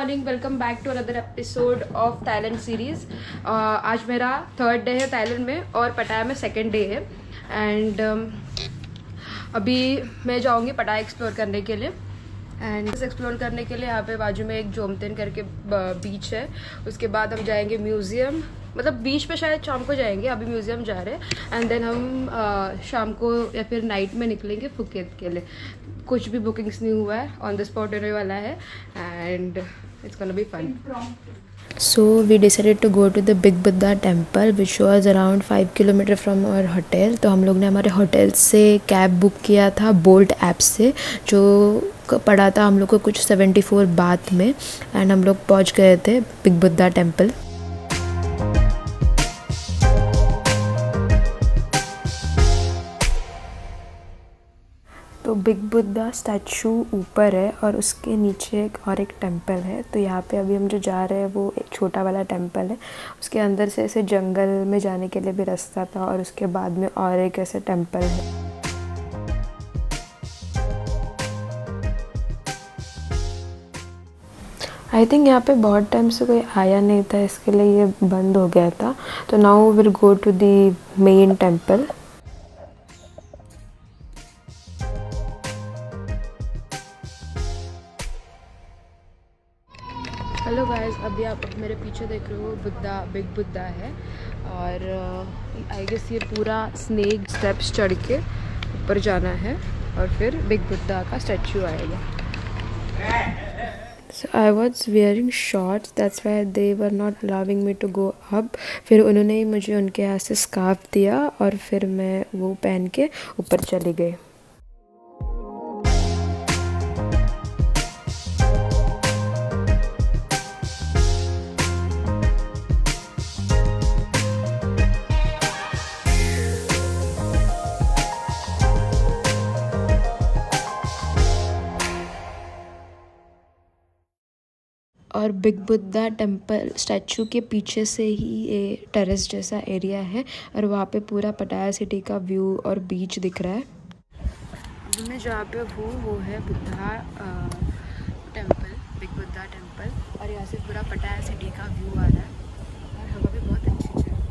Morning, welcome back to another episode of Thailand series. आज मेरा 3rd day है Thailand में और पटाया में 2nd डे है। एंड अभी मैं जाऊंगी पटाया एक्सप्लोर करने के लिए। एंड एक्सप्लोर करने के लिए यहाँ पे बाजू में एक जोमतेन करके बीच है। उसके बाद हम जाएंगे म्यूज़ियम, मतलब बीच पे शायद शाम को जाएंगे, अभी म्यूज़ियम जा रहे हैं। एंड देन हम शाम को या फिर नाइट में निकलेंगे फुकेत के लिए। कुछ भी बुकिंग्स नहीं हुआ है, ऑन द स्पॉट होने वाला है and it's gonna be fun. So we decided to go to the Big Buddha temple which was around 5 kilometer from our hotel। तो हम लोग ने हमारे होटल से कैब बुक किया था बोल्ट ऐप से, जो पड़ा था हम लोग को कुछ 74 बात में। एंड हम लोग पहुंच गए थे बिग बुद्धा टेम्पल। तो बिग बुद्धा स्टैचू ऊपर है और उसके नीचे एक टेम्पल है। तो यहाँ पे अभी हम जो जा रहे हैं वो एक छोटा वाला टेम्पल है। उसके अंदर से ऐसे जंगल में जाने के लिए भी रास्ता था और उसके बाद में और एक ऐसे टेम्पल है। आई थिंक यहाँ पे बहुत टाइम से कोई आया नहीं था, इसके लिए ये बंद हो गया था। तो now will go to the main temple. Hello guys, अभी आप मेरे पीछे देख रहे हो बुद्धा, बिग बुद्धा है। और आई गेस ये पूरा स्नेक स्टेप्स चढ़ के ऊपर जाना है और फिर बिग बुद्धा का स्टैचू आएगा। So I was wearing shorts, that's why they were not allowing me to go up। फिर उन्होंने ही मुझे उनके यहाँ से स्कार्फ दिया और फिर मैं वो पहन के ऊपर चली गई। और बिग बुद्धा टेम्पल स्टैचू के पीछे से ही ये टेरेस जैसा एरिया है और वहाँ पे पूरा पटाया सिटी का व्यू और बीच दिख रहा है। अभी मैं जहाँ पे हूँ वो है Buddha temple, big Buddha temple. और यहाँ से पूरा पटाया सिटी का व्यू आ रहा है और हवा भी बहुत अच्छी चल रही है।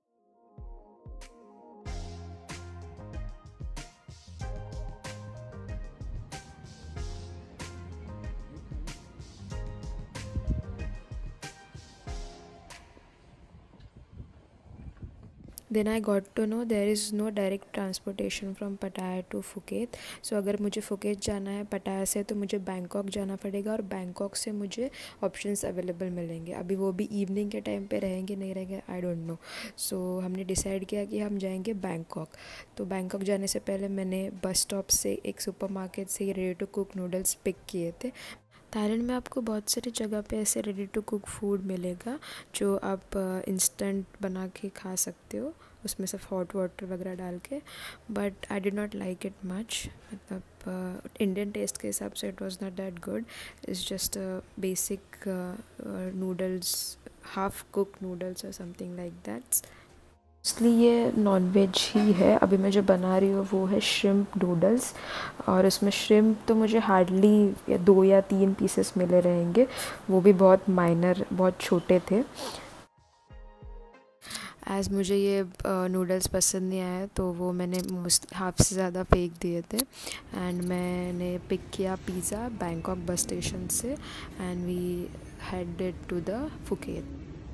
Then I got to know there is no direct transportation from Pattaya to Phuket। So अगर मुझे फुकेत जाना है पटाया से तो मुझे बैंकॉक जाना पड़ेगा और बैंकॉक से मुझे ऑप्शंस अवेलेबल मिलेंगे। अभी वो भी इवनिंग के टाइम पे रहेंगे नहीं रहेंगे आई डोंट नो। सो हमने डिसाइड किया कि हम जाएंगे बैंकॉक। तो बैंकॉक जाने से पहले मैंने बस स्टॉप से एक सुपरमार्केट से ready to cook noodles pick किए थे। थाईलैंड में आपको बहुत सारी जगह पे ऐसे रेडी टू कुक फूड मिलेगा जो आप इंस्टेंट बना के खा सकते हो, उसमें से हॉट वाटर वगैरह डाल के। But I did not like it much, मतलब इंडियन टेस्ट के हिसाब से it was not that good. It's just basic noodles, half cook noodles और समथिंग लाइक दैट। इसलिए ये नॉन वेज ही है। अभी मैं जो बना रही हूँ वो है श्रिम्प नूडल्स और इसमें श्रिम्प तो मुझे हार्डली 2 या 3 पीसेस मिले रहेंगे, वो भी बहुत माइनर, बहुत छोटे थे। एज़ मुझे ये नूडल्स पसंद नहीं आया तो वो मैंने हाफ से ज़्यादा फेंक दिए थे। एंड मैंने पिक किया पिज़्ज़ा बैंकॉक बस स्टेशन से and we headed to the Phuket.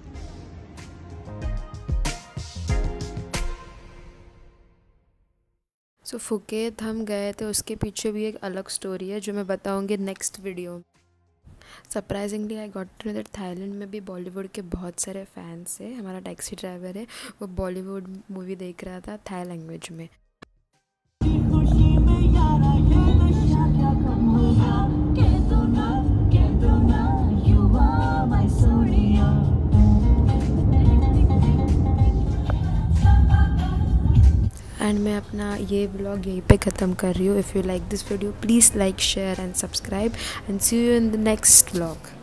So Phuket हम गए थे, उसके पीछे भी एक अलग स्टोरी है जो मैं बताऊंगी next video. Surprisingly I got to know that Thailand में भी बॉलीवुड के बहुत सारे फैंस हैं। हमारा टैक्सी ड्राइवर है, वो बॉलीवुड मूवी देख रहा था थाई लैंग्वेज में। एंड मैं अपना ये व्लॉग यहीं पे ख़त्म कर रही हूँ। If you like this video please like, share and subscribe and see you in the next vlog.